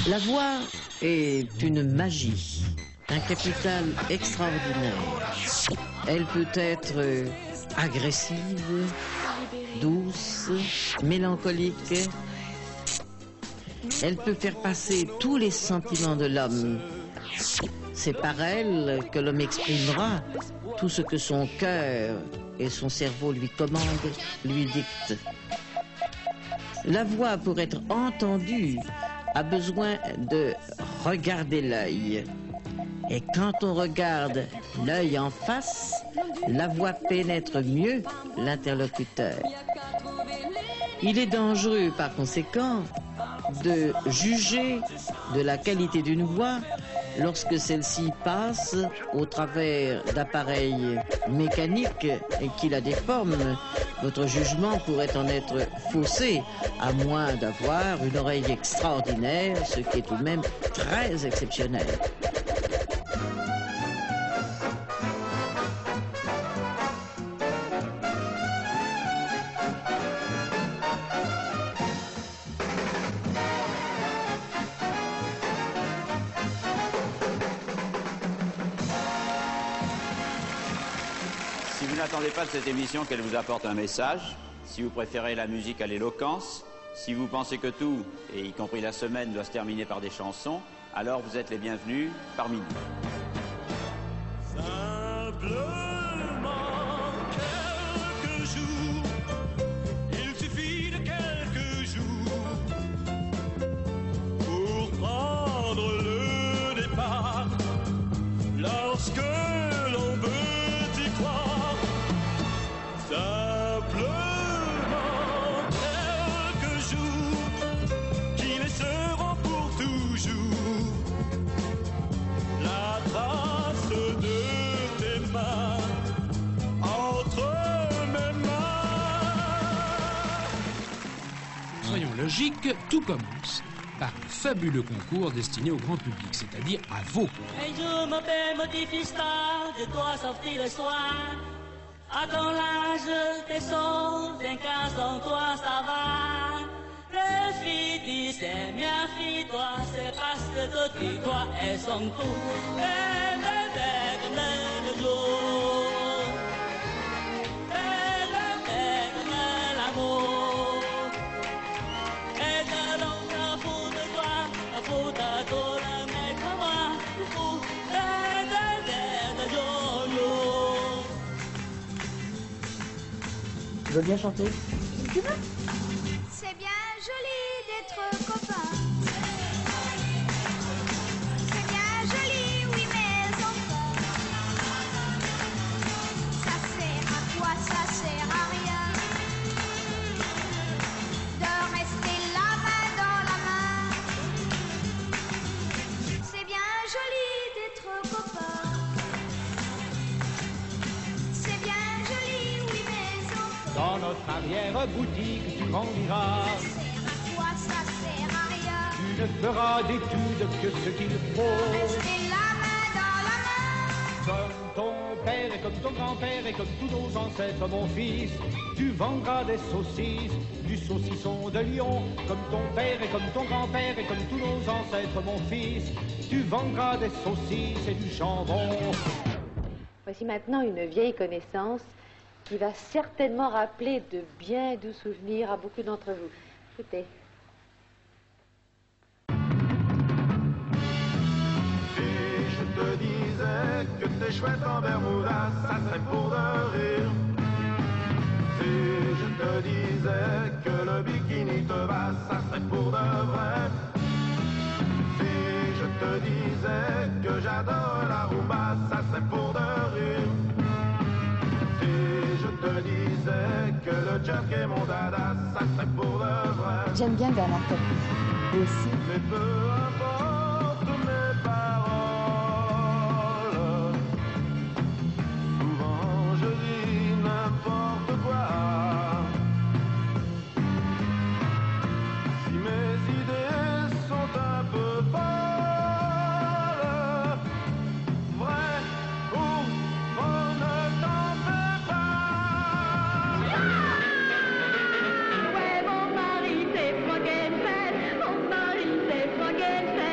La voix est une magie, un capital extraordinaire. Elle peut être agressive, douce, mélancolique. Elle peut faire passer tous les sentiments de l'homme. C'est par elle que l'homme exprimera tout ce que son cœur et son cerveau lui commandent, lui dictent. La voix, pour être entendue, a besoin de regarder l'œil. Et quand on regarde l'œil en face, la voix pénètre mieux l'interlocuteur. Il est dangereux, par conséquent, de juger de la qualité d'une voix lorsque celle-ci passe au travers d'appareils mécaniques qui la déforment. Votre jugement pourrait en être faussé, à moins d'avoir une oreille extraordinaire, ce qui est tout de même très exceptionnel. Si vous n'attendez pas de cette émission qu'elle vous apporte un message, si vous préférez la musique à l'éloquence, si vous pensez que tout, et y compris la semaine, doit se terminer par des chansons, alors vous êtes les bienvenus parmi nous. Simplement quelques jours, il suffit de quelques jours pour prendre le départ lorsque l'on veut y croire. Simplement quelques jours qui laisseront pour toujours la trace de tes mains entre mes mains. Soyons logiques, tout commence par un fabuleux concours destiné au grand public, c'est-à-dire à vous. Un jour mon père me dit, fiston, je dois sortir le soir. À ton âge, tes sons, 5 ans sans toi, ça va. Le fille dit, c'est ma fille, toi, c'est parce que toi, tu crois, elles sont toutes. Elle est comme le jour. Elle est comme l'amour. Et de l'ombre, la faute de toi, la faute à toi, le mec à moi, le fou. Elle est de jour. Tu veux bien chanter? Tu veux? C'est bien joli d'être copain. C'est bien joli, oui, mais enfin. Ça sert à quoi? Ça sert à rien. De rester la main dans la main. C'est bien joli d'être copain. C'est bien joli, oui, mais enfin. Dans notre arrière-boutique, tu vendiras. Ça sert à quoi? Ça sert à rien. Tu ne feras d'études que ce qu'il faut. Rester la main dans la main. Comme ton père et comme ton grand-père et comme tous nos ancêtres, mon fils, tu vendras des saucisses, du saucisson de Lyon. Comme ton père et comme ton grand-père et comme tous nos ancêtres, mon fils, tu vendras des saucisses et du jambon. Voici maintenant une vieille connaissance qui va certainement rappeler de bien doux souvenirs à beaucoup d'entre vous. Écoutez. Si je te disais que t'es chouette en Bermuda, ça serait pour de rire. Si je te disais que le bikini te va, ça serait pour de vrai. Si je te disais que j'adore la rumba, ça serait pour de rire. Si je te disais que le junk est mon dada, ça serait pour de vrai. J'aime bien Bernard Tapie. Vous aussi. Mais peu importe mes paroles, souvent je dis n'importe quoi. Si mes idées sont un peu folles, vrai ou faux, ne t'en fais pas. Ouais, mon mari, c'est Frankenstein. Mon mari, c'est Frankenstein.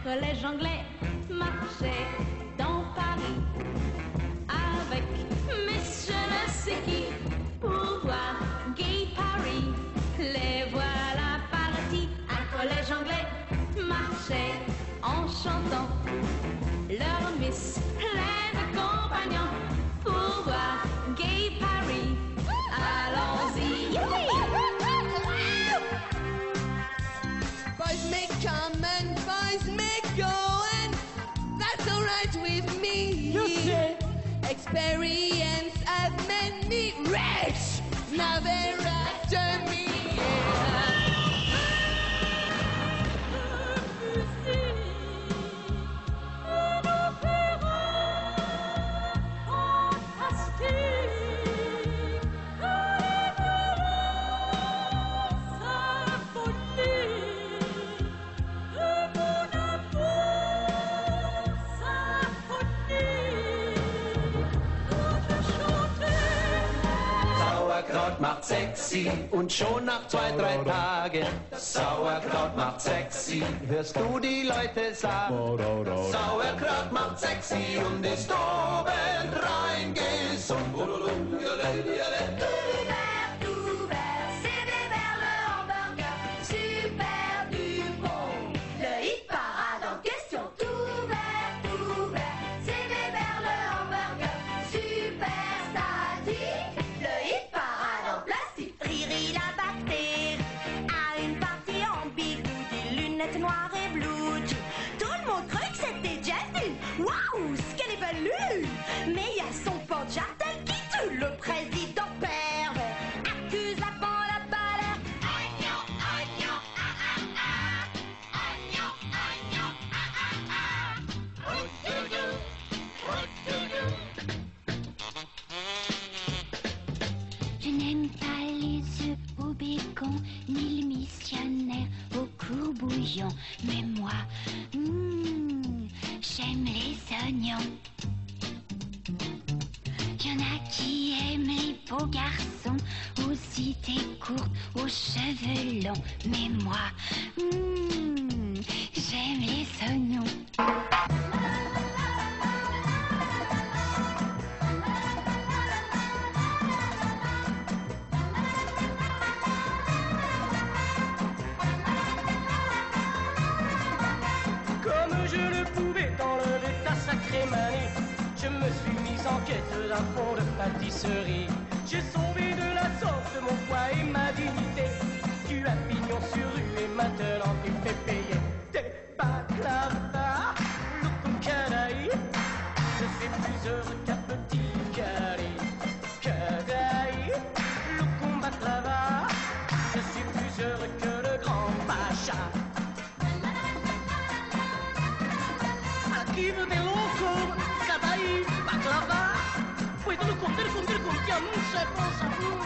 collège anglais marchait dans Paris avec Miss je ne sais qui pour voir Gay Paris. Les voilà partis. Un collège anglais marchait en chantant leur Miss plein de compagnons pour voir Gay Paris. Allons-y. Boys may come and boys may go, and that's alright with me. You see, experience has made me rich. Now they're after me. Sauerkraut macht sexy und schon nach 2-3 Tagen. Sauerkraut macht sexy, hörst du die Leute sagen? Sauerkraut macht sexy und ist obendrein gesund. Noir et blue. Tout le monde croyait que c'était Jasmine. Waouh, ce qu'elle est belle. Mais il y a son porte-jardin qui tue le président pervers. Accuse la bande à balère. Oignon, oignon, Je n'aime pas les œufs au bacon, ni le missionnaire au courbouillon. Mais moi, j'aime les oignons. Y'en a qui aiment les beaux garçons aux idées courtes, aux cheveux longs. Mais moi, j'aime les oignons. Je me suis mise en quête d'un fond de pâtisserie. J'ai sauvé de la sauce mon poids et ma dignité. Tu as pignon sur rue et maintenant tu fais payer tes baklava. Look canaille, je suis plus heureux qu'un petit cali. Canaille, look baklava, je suis plus heureux que le grand pacha. Aquí de loco, canaille, baklava. Puedo contar con que aún se pasa.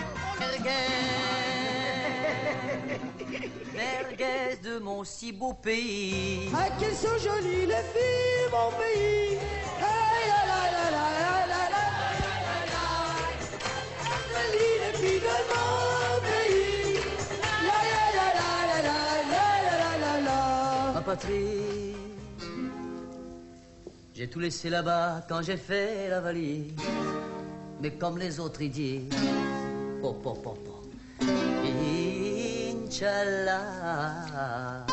Merguez de mon si beau pays. Ah, qu'elles sont jolies les filles, mon pays. Hey, la la la la la la la. Jolies les filles de mon pays. La la la la la la la la la. Ma patrie, j'ai tout laissé là-bas quand j'ai fait la valise. Mais comme les autres ils disent, po po po po, Inch'Allah.